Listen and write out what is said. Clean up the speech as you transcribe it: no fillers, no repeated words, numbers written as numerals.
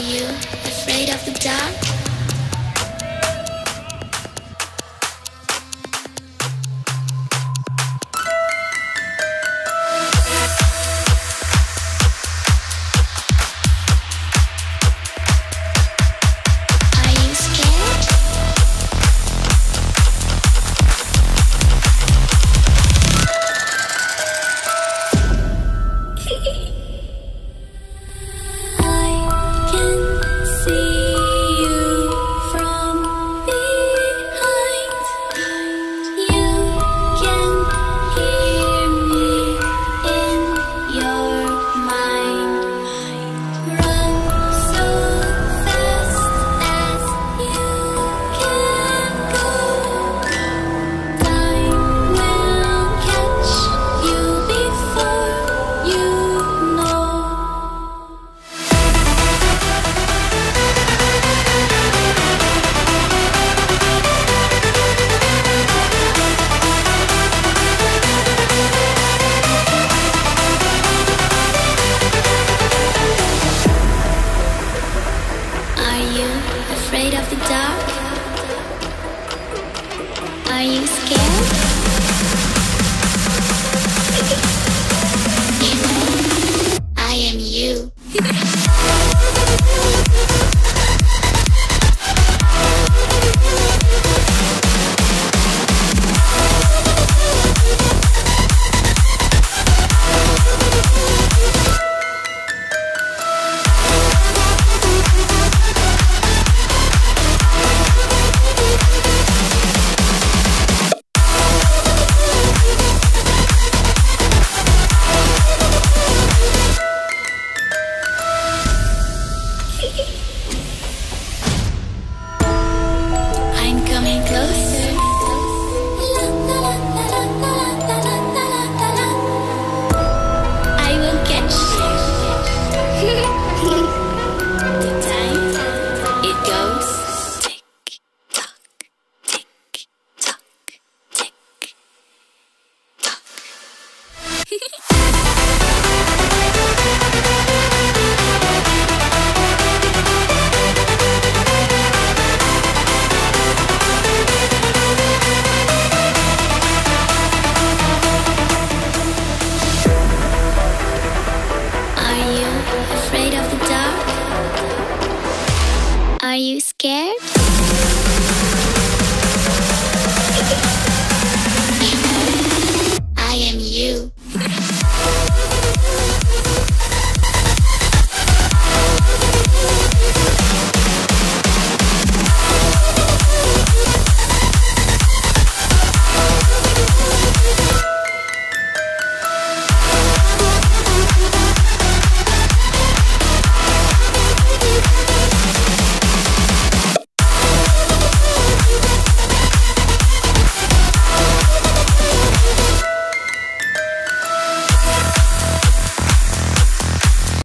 you afraid of the dark? Afraid of the dark? Are you scared? I am you. I'm coming closer. I will catch you. The time it goes tick tock, tick tock, tick tock. Afraid of the dark? Are you scared?